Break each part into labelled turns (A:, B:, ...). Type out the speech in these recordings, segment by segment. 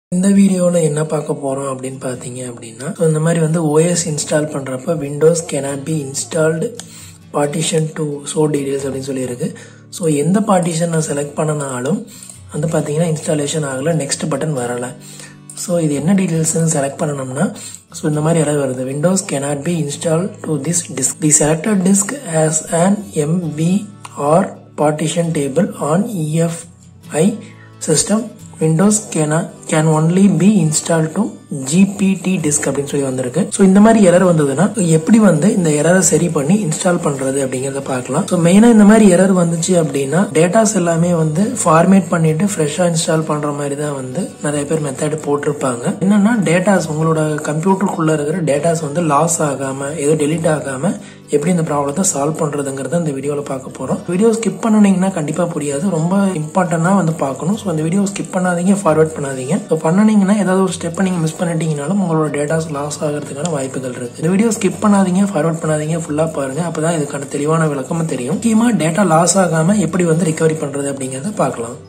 A: இந்த வீடியோல என்ன பார்க்க போறோம் அப்படின்னு பாத்தீங்க அப்படின்னா இந்த மாதிரி வந்து OS இன்ஸ்டால் பண்றப்ப Windows cannot be installed partition to show details அப்படின்னு சொல்லி இருக்கு. ஸோ எந்த பார்ட்டிஷன் நான் செலக்ட் பண்ணனாலும் வந்து பாத்தீங்கன்னா இன்ஸ்டாலேஷன் ஆகல, நெக்ஸ்ட் பட்டன் வரல. ஸோ இது என்ன டீடைல்ஸ் செலக்ட் பண்ணணும்னா ஸோ இந்த மாதிரி எரர் வருது. Windows cannot be installed to this disk. The selected disk has an MB or partition table on EFI system. Windows can only be installed to GPT disk அப்படின்னு சொல்லி வந்திருக்கு. So இந்த மாதிரி error வந்ததுன்னா எப்படி வந்து இந்த எரரை சரி பண்ணி இன்ஸ்டால் பண்றது அப்படிங்கறத பார்க்கலாம். ஸோ மெயினா இந்த மாதிரி எரர் வந்துச்சு அப்படின்னா டேட்டாஸ் எல்லாமே வந்து ஃபார்மேட் பண்ணிட்டு ஃப்ரெஷ்ஷா இன்ஸ்டால் பண்ற மாதிரி தான் வந்து நிறைய பேர் மெத்தட் போட்டிருப்பாங்க. என்னன்னா டேட்டாஸ் உங்களோட கம்ப்யூட்டருக்குள்ள இருக்கிற டேட்டாஸ் வந்து லாஸ் ஆகாம ஏதோ டெலீட் ஆகாம எப்படி இந்த ப்ராப்ளத்தை சால்வ் பண்றதுங்கிறத இந்த வீடியோல பார்க்க போறோம். வீடியோ ஸ்கிப் பண்ணனீங்கன்னா கண்டிப்பா புரியாது, ரொம்ப இம்பார்ட்டன்டா வந்து பார்க்கணும். ஸோ அந்த வீடியோ ஸ்கிப் பண்ணாதீங்க, ஃபார்வர்ட் பண்ணாதீங்க. ஸோ பண்ணனீங்கன்னா ஏதாவது ஒரு ஸ்டெப் நீங்க மிஸ் பண்ணிட்டீங்கனாலும் உங்களோட டேட்டாஸ் லாஸ் ஆகிறதுக்கான வாய்ப்புகள் இருக்கு. இந்த வீடியோ ஸ்கிப் பண்ணாதீங்க, ஃபார்வர்ட் பண்ணாதீங்க, ஃபுல்லா பாருங்க. அப்பதான் இதுக்கான தெளிவான விளக்கமும் தெரியும். முக்கியமா டேட்டா லாஸ் ஆகாம எப்படி வந்து ரிகவரி பண்றது அப்படிங்கறத பார்க்கலாம்.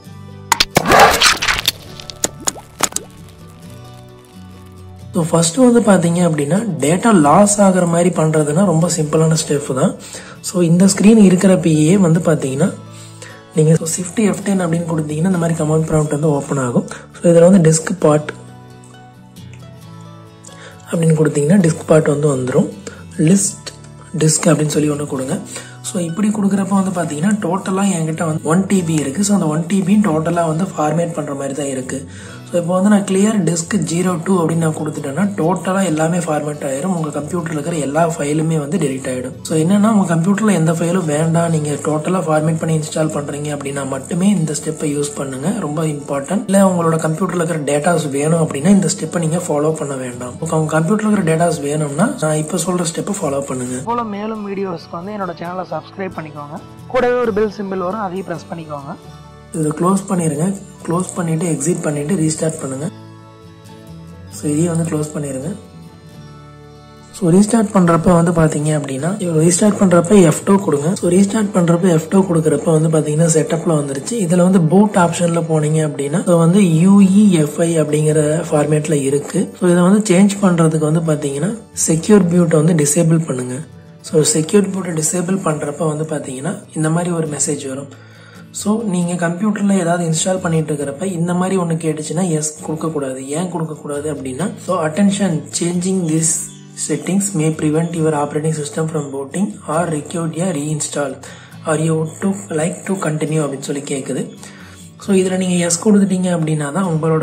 A: ஸோ ஃபர்ஸ்ட் வந்து பாத்தீங்க அப்படின்னா டேட்டா லாஸ் ஆகிற மாதிரி பண்றதுன்னா ரொம்ப சிம்பிளான ஸ்டெப் தான். ஸோ இந்த ஸ்கிரீன் இருக்கிறப்பயே வந்து பாத்தீங்கன்னா நீங்க Shift F10 அப்படின்னு கொடுத்தீங்கன்னா இந்த மாதிரி கமாண்ட் ப்ராம்ப்ட் வந்து ஓப்பன் ஆகும். ஸோ இதுல வந்து டிஸ்க் பார்ட் அப்படின்னு கொடுத்தீங்கன்னா டிஸ்க் பார்ட் வந்து வந்துடும். லிஸ்ட் டிஸ்க் அப்படின்னு சொல்லி ஒன்று கொடுங்க. ஸோ இப்படி கொடுக்குறப்ப வந்து பார்த்தீங்கன்னா டோட்டலாக என்கிட்ட வந்து 1 TB இருக்கு. ஸோ அந்த 1 TB டோட்டலாக வந்து ஃபார்மேட் பண்ணுற மாதிரி தான் இருக்கு. ஸோ இப்போ வந்து நான் கிளியர் டிஸ்க் 02 அப்படின்னு நான் கொடுத்துட்டேன்னா டோட்டலாக எல்லாமே ஃபார்மேட் ஆயிரும். உங்கள் கம்ப்யூட்டரில் இருக்கிற எல்லா ஃபைலுமே வந்து டெலிட் ஆயிடும். ஸோ என்னன்னா உங்கள் கம்ப்யூட்டரில் எந்த ஃபைலும் வேண்டாம், நீங்கள் டோட்டலாக ஃபார்மேட் பண்ணி இன்ஸ்டால் பண்ணுறீங்க அப்படின்னா மட்டுமே இந்த ஸ்டெப்பை யூஸ் பண்ணுங்க, ரொம்ப இம்பார்ட்டன்ட். இல்லை உங்களோட கம்ப்யூட்டரில் இருக்கிற டேட்டாஸ் வேணும் அப்படின்னா இந்த ஸ்டெப்பை நீங்கள் ஃபாலோ பண்ண வேண்டாம். உங்கள் கம்ப்யூட்டரில் இருக்கிற டேட்டாஸ் வேணும்னா நான் இப்போ சொல்கிற ஸ்டெப்பை ஃபாலோ பண்ணுங்க.
B: போல மேலும் வீடியோஸ்க்கு வந்து என்னோட சேனலை சப்ஸ்கிரைப் பண்ணிக்கோங்க. கூடவே ஒரு பெல் சிம்பிள் வரும், அதையும் ப்ரெஸ் பண்ணிக்கோங்க.
A: இதை க்ளோஸ் பண்ணிருங்க. க்ளோஸ் பண்ணிட்டு எக்ஸிட் பண்ணிட்டு ரீஸ்டார்ட் பண்ணுங்க. ஸோ இதையும் வந்து க்ளோஸ் பண்ணிருங்க. ஸோ ரீஸ்டார்ட் பண்றப்ப வந்து பாத்தீங்க அப்படின்னா ரீஸ்டார்ட் பண்றப்ப F2 கொடுங்க. ஸோ ரீஸ்டார்ட் பண்றப்ப F2 கொடுக்கறப்ப வந்து பாத்தீங்கன்னா செட்டப்ல வந்துருச்சு. இதுல வந்து பூட் ஆப்ஷன்ல போனீங்க அப்படின்னா வந்து UEFI அப்படிங்கிற ஃபார்மேட்ல இருக்கு. ஸோ இதை வந்து சேஞ்ச் பண்றதுக்கு வந்து பாத்தீங்கன்னா செக்யூர் பியூட்டை வந்து டிசேபிள் பண்ணுங்க. ஸோ செக்யூர் பியூட்டை டிசேபிள் பண்றப்ப வந்து பாத்தீங்கன்னா இந்த மாதிரி ஒரு மெசேஜ் வரும். ஸோ நீங்க கம்ப்யூட்டர்ல ஏதாவது இன்ஸ்டால் பண்ணிட்டு இருக்கிறப்ப இந்த மாதிரி ஒன்று கேட்டுச்சுன்னா எஸ் கொடுக்கக்கூடாது. ஏன் கொடுக்கக்கூடாது அப்படின்னா so attention, changing this settings may prevent your operating system from booting or require a reinstall or you would like to continue அப்படின்னு சொல்லி கேட்குது. ஸோ இதில் நீங்கள் எஸ் கொடுத்துட்டீங்க அப்படின்னா தான் உங்களோட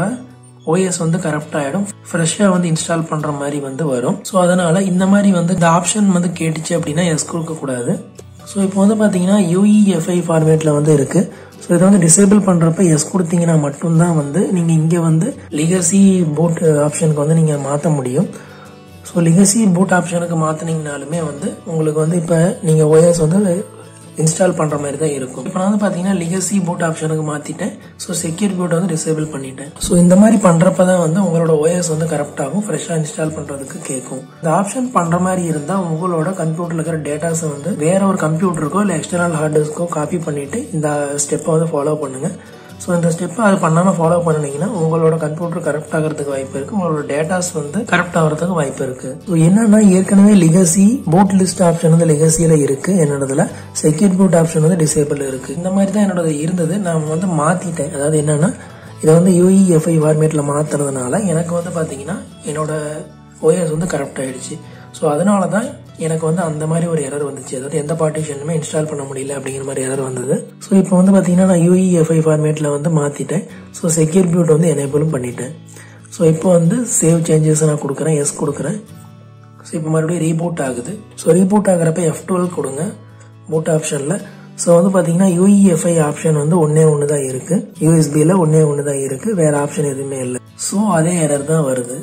A: OS வந்து கரெக்ட் ஆயிடும், ஃப்ரெஷ்ஷாக வந்து இன்ஸ்டால் பண்ற மாதிரி வந்து வரும். ஸோ அதனால இந்த மாதிரி வந்து இந்த ஆப்ஷன் வந்து கேட்டுச்சு அப்படின்னா எஸ் கொடுக்கக்கூடாது. ஸோ இப்போ வந்து பார்த்தீங்கன்னா UEFI ஃபார்மேட்ல வந்து இருக்கு. ஸோ இதை வந்து டிசேபிள் பண்றப்ப எஸ் கொடுத்தீங்கன்னா மட்டும்தான் வந்து நீங்க இங்க வந்து லெகசி பூட் ஆப்ஷனுக்கு வந்து நீங்க மாற்ற முடியும். ஸோ லெகசி பூட் ஆப்ஷனுக்கு மாத்தினீங்கனாலுமே வந்து உங்களுக்கு வந்து இப்போ நீங்க OS வந்து இன்ஸ்டால் பண்ற மாதிரி தான் இருக்கும். இப்போ நான் வந்து பாத்தீங்கன்னா லெகசி பூட் ஆப்ஷனுக்கு மாத்திட்டேன். ஸோ செக்யூர் பூட் வந்து டிசேபிள் பண்ணிட்டேன். ஸோ இந்த மாதிரி பண்றப்பதான் வந்து உங்களோட OS வந்து கரெக்ட் ஆகும், ஃப்ரெஷ்ஷா இன்ஸ்டால் பண்றதுக்கு கேட்கும். இந்த ஆப்ஷன் பண்ற மாதிரி இருந்தா உங்களோட கம்ப்யூட்டர்ல இருக்கிற டேட்டாஸ் வந்து வேற ஒரு கம்ப்யூட்டருக்கோ இல்ல எக்ஸ்டர்னல் ஹார்ட் டிஸ்க்கோ காப்பி பண்ணிட்டு இந்த ஸ்டெப்பை வந்து ஃபாலோ பண்ணுங்க. ஸோ இந்த ஸ்டெப்பை அது பண்ணாம ஃபாலோ பண்ணீங்கன்னா உங்களோட கம்ப்யூட்டர் கரெக்ட் ஆகிறதுக்கு வாய்ப்பு இருக்கு, உங்களோட டேட்டாஸ் வந்து கரெக்ட் ஆகிறதுக்கு வாய்ப்பு இருக்கு. ஸோ என்னன்னா ஏற்கனவே லெகசி பூட் லிஸ்ட் ஆப்ஷன் வந்து லெகசியில இருக்கு, என்னோடதுல செக்யூர் பூட் ஆப்ஷன் வந்து டிசேபிள் இருக்கு. இந்த மாதிரி தான் என்னோட இருந்தது, நான் வந்து மாத்திட்டேன். அதாவது என்னன்னா இதை வந்து UEFI ஃபார்மேட்ல மாத்துறதுனால எனக்கு வந்து பாத்தீங்கன்னா என்னோட OS வந்து கரெக்ட் ஆயிடுச்சு. ஸோ அதனாலதான் எனக்கு வந்து அந்த மாதிரி ஒரு எரர் வந்துச்சு, அதாவது எந்த பார்ட்டிஷனுமே இன்ஸ்டால் பண்ண முடியல அப்படிங்கிற மாதிரி எரர் வந்தது. ஸோ இப்போ வந்து பாத்தீங்கன்னா நான் UEFI ஃபார்மேட்ல வந்து மாத்திட்டேன். ஸோ செக்யூர் பியூட் வந்து எனேபிளும் பண்ணிட்டேன். ஸோ இப்போ வந்து சேவ் சேஞ்சஸ் நான் கொடுக்குறேன், எஸ் கொடுக்குறேன். ஸோ இப்போ மறுபடியும் ரீபூட் ஆகுது. ஸோ ரீபூட் ஆகிறப்ப F12 கொடுங்க பூட் ஆப்ஷன்ல. ஸோ வந்து பாத்தீங்கன்னா UEFI ஆப்ஷன் வந்து ஒன்னு தான் இருக்கு, USB-ல ஒன்னு தான் இருக்கு, வேற ஆப்ஷன் எதுவுமே இல்லை. ஸோ அதே எரர் தான் வருது.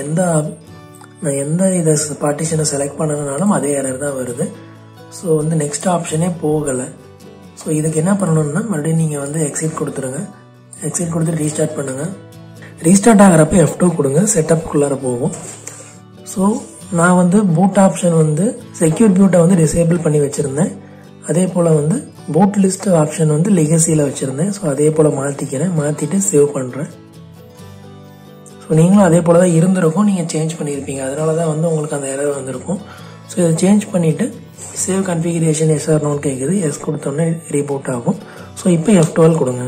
A: நான் எந்த இதை பார்ட்டிஷனை செலக்ட் பண்ணனாலும் அதே எரர் தான் வருது. ஸோ வந்து நெக்ஸ்ட் ஆப்ஷனே போகலை. ஸோ இதுக்கு என்ன பண்ணணும்னா மறுபடியும் நீங்கள் வந்து எக்ஸிட் கொடுத்துருங்க. எக்ஸிட் கொடுத்துட்டு ரீஸ்டார்ட் பண்ணுங்க. ரீஸ்டார்ட் ஆகிறப்ப F2 கொடுங்க, செட்டப்குள்ளார போகும். ஸோ நான் வந்து பூட் ஆப்ஷன் வந்து செக்யூர் பியூட்டை வந்து டிசேபிள் பண்ணி வச்சிருந்தேன். அதே போல் வந்து பூட் லிஸ்ட் ஆப்ஷன் வந்து லெகசியில் வச்சிருந்தேன். ஸோ அதே போல் மாற்றிக்கிறேன், மாற்றிட்டு சேவ் பண்ணுறேன். ஸோ நீங்களும் அதே போல் தான் இருந்திருக்கும், நீங்கள் சேஞ்ச் பண்ணியிருப்பீங்க, அதனால தான் வந்து உங்களுக்கு அந்த எரர் வந்திருக்கும். ஸோ இதை சேஞ்ச் பண்ணிவிட்டு சேவ் கன்ஃபிகரேஷன் எஸ் ஆர் நோன்னு கேட்குது, எஸ் கொடுத்தோன்னே ரீபூட் ஆகும். ஸோ இப்போ F12 கொடுங்க.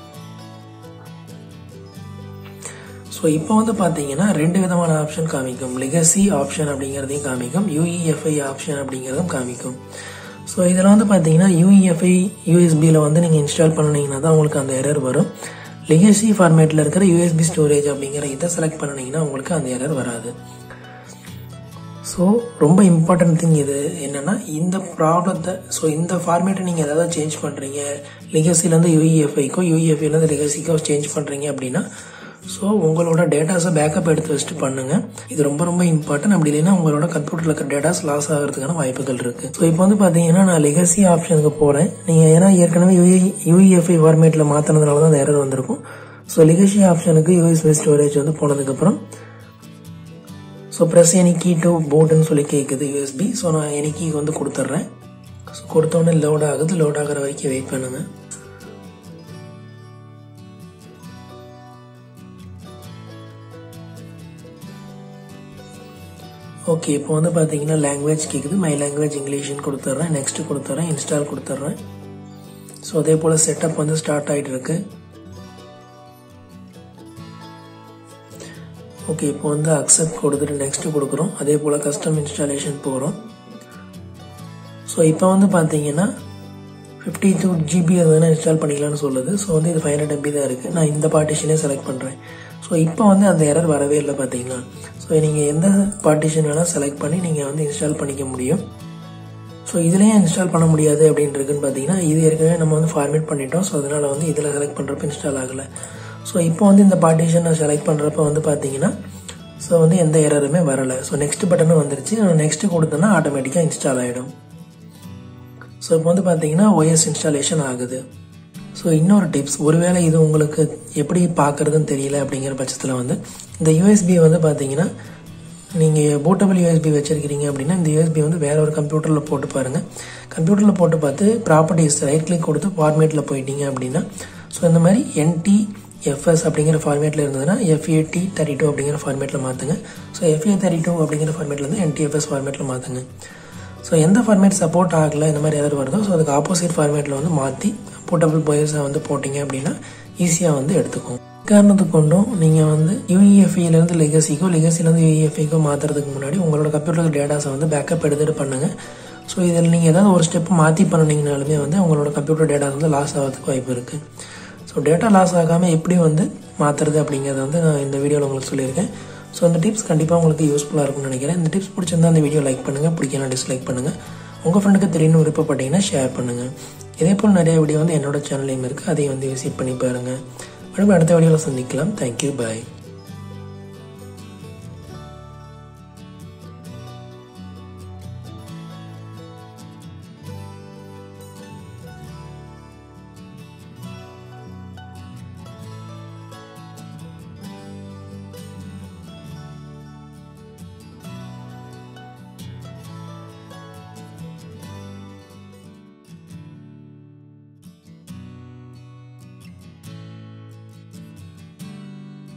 A: ஸோ இப்போ வந்து பார்த்தீங்கன்னா 2 விதமான ஆப்ஷன் காமிக்கும். லெகசி ஆப்ஷன் அப்படிங்கிறதையும் காமிக்கும், UEFI ஆப்ஷன் அப்படிங்கிறதும் காமிக்கும். ஸோ இதில் வந்து பார்த்தீங்கன்னா UEFI USBயில் வந்து நீங்கள் இன்ஸ்டால் பண்ணினீங்கன்னா தான் உங்களுக்கு அந்த எரர் வரும். லெகசி ஃபார்மேட்டில் இருக்கிற USB ஸ்டோரேஜ் அப்படிங்கிற இதை செலக்ட் பண்ணினீங்கன்னா உங்களுக்கு அந்த எரர் வராது. ஸோ ரொம்ப இம்பார்ட்டன்ட் திங் இது என்னென்னா, இந்த ப்ராப்ளத்தை, ஸோ இந்த ஃபார்மேட்டை நீங்கள் ஏதாவது சேஞ்ச் பண்ணுறீங்க, லெகசிலேருந்து UEFIக்கோ UEFIலேருந்து லெகசிக்கோ சேஞ்ச் பண்ணுறீங்க அப்படின்னா, ஸோ உங்களோட டேட்டாஸை பேக்கப் எடுத்து வச்சுட்டு பண்ணுங்கள். இது ரொம்ப ரொம்ப இம்பார்ட்டன்ட். அப்படி இல்லைன்னா உங்களோட கம்ப்யூட்டரில் இருக்கிற டேட்டாஸ் லாஸ் ஆகிறதுக்கான வாய்ப்புகள் இருக்குது. ஸோ இப்போ வந்து பார்த்தீங்கன்னா நான் லெகசி ஆப்ஷனுக்கு போகிறேன். நீங்கள் ஏன்னா ஏற்கனவே UEFI ஃபார்மேட்டில் மாற்றினதுனால தான் அந்த எரர் வந்திருக்கும். ஸோ லெகசி ஆப்ஷனுக்கு USB ஸ்டோரேஜ் வந்து போனதுக்கப்புறம் so press any key to போர்டுன்னு சொல்லி கேட்குது USB. ஸோ நான் எனி கீ வந்து கொடுத்துட்றேன். ஸோ கொடுத்தோன்னே லோட் ஆகுது. லோட் ஆகிற வரைக்கும் வெயிட் பண்ணுங்கள். ஓகே, இப்போ வந்து பார்த்தீங்கன்னா லாங்குவேஜ் கேட்குது. மை லாங்குவேஜ் இங்கிலீஷ்னு கொடுத்துட்றேன். நெக்ஸ்ட் கொடுத்துட்றேன். இன்ஸ்டால் கொடுத்துட்றேன். ஸோ அதே போல் செட்டப் வந்து ஸ்டார்ட் ஆகிட்டு இருக்கு. ஓகே, இப்போ வந்து அக்செப்ட் கொடுத்துட்டு நெக்ஸ்ட் கொடுக்குறோம். அதே போல் கஸ்டம் இன்ஸ்டாலேஷன் போகிறோம். ஸோ இப்போ வந்து பார்த்தீங்கன்னா 52 GB அதுனா இன்ஸ்டால் பண்ணிக்கலாம்னு சொல்லுது. ஸோ வந்து இது 500 MB தான் இருக்குது. நான் இந்த பார்ட்டிஷனே செலக்ட் பண்ணுறேன். ஸோ இப்போ வந்து அந்த எரர் வரவே இல்லை பார்த்தீங்கன்னா. ஸோ நீங்கள் எந்த பார்ட்டிஷன் வேணால் செலக்ட் பண்ணி நீங்கள் வந்து இன்ஸ்டால் பண்ணிக்க முடியும். ஸோ இதுலேயே இன்ஸ்டால் பண்ண முடியாது அப்படின்றதுன்னு பார்த்தீங்கன்னா, இது ஏற்கனவே நம்ம வந்து ஃபார்மேட் பண்ணிட்டோம். ஸோ அதனால் வந்து இதில் செலக்ட் பண்ணுறப்ப இன்ஸ்டால் ஆகலை. ஸோ இப்போ வந்து இந்த பார்ட்டிஷன் நான் செலக்ட் பண்ணுறப்ப வந்து பார்த்தீங்கன்னா ஸோ வந்து எந்த எரருமே வரலை. ஸோ நெக்ஸ்ட் பட்டனும் வந்துருச்சு. நெக்ஸ்ட் கொடுத்தோன்னா ஆட்டோமேட்டிக்காக இன்ஸ்டால் ஆகிடும். ஸோ இப்போ வந்து பார்த்தீங்கன்னா OS இன்ஸ்டாலேஷன் ஆகுது. ஸோ இன்னொரு டிப்ஸ், ஒருவேளை இது உங்களுக்கு எப்படி பார்க்குறதுன்னு தெரியல அப்படிங்கிற பட்சத்தில் வந்து இந்த USB வந்து பார்த்தீங்கன்னா நீங்கள் போர்ட்டபிள் USB வச்சுருக்கிறீங்க அப்படின்னா இந்த USB வந்து வேற ஒரு கம்ப்யூட்டரில் போட்டு பாருங்கள். கம்ப்யூட்டரில் போட்டு பார்த்து ப்ராப்பர்ட்டிஸ் ரைட் கிளிக் கொடுத்து ஃபார்மேட்டில் போயிட்டீங்க அப்படின்னா ஸோ இந்த மாதிரி NTFS அப்படிங்கிற ஃபார்மேட்டில் இருந்ததுன்னா FAT32 அப்படிங்கிற ஃபார்மேட்டில் மாற்றுங்க. ஸோ FA32 அப்படிங்கிற ஃபார்மேட்டில் வந்து NTFS ஃபார்மேட்டில் மாற்றுங்க. ஸோ எந்த ஃபார்மேட் சப்போர்ட் ஆகலை இந்த மாதிரி எதாவது வருதோ ஸோ அதுக்கு ஆப்போசிட் ஃபார்மேட்டில் வந்து மாற்றி போர்ட்டபிள் போயஸை வந்து போட்டிங்க அப்படின்னா ஈஸியாக வந்து எடுத்துக்கும். காரணத்துக்கு கொண்டும் நீங்கள் வந்து UEFIலேருந்து லெகசிக்கோ லெகசிலேருந்து UEFIக்கோ மாற்றுறதுக்கு முன்னாடி உங்களோட கம்ப்யூட்டர் டேட்டாஸை வந்து பேக்கப் எடுத்துகிட்டு பண்ணுங்கள். ஸோ இதில் நீங்கள் ஏதாவது ஒரு ஸ்டெப் மாற்றி பண்ணிங்கனாலுமே வந்து உங்களோட கம்ப்யூட்டர் டேட்டாஸ் வந்து லாஸ் ஆகிறதுக்கு வாய்ப்பு இருக்குது. ஸோ டேட்டா லாஸ் ஆகாமல் எப்படி வந்து மாற்றுறது அப்படிங்கிறத வந்து நான் இந்த வீடியோவில் உங்களுக்கு சொல்லியிருக்கேன். ஸோ இந்த டிப்ஸ் கண்டிப்பாக உங்களுக்கு யூஸ்ஃபுல்லாக இருக்கும்னு நினைக்கிறேன். இந்த டிப்ஸ் பிடிச்சிருந்தா அந்த வீடியோ லைக் பண்ணுங்கள், பிடிக்கலாம் டிஸ்லைக் பண்ணுங்கள். உங்கள் ஃப்ரெண்டுக்கு தெரியணும் விருப்பப்பட்டீங்கன்னா ஷேர் பண்ணுங்கள். இதே போல் நிறைய வீடியோ வந்து என்னோட சேனல்லையும் இருக்குது, அதையும் வந்து விசிட் பண்ணி பாருங்கள். மறுபடியும் அடுத்த வீடியோவில் சந்திக்கலாம். தேங்க்யூ, பாய்.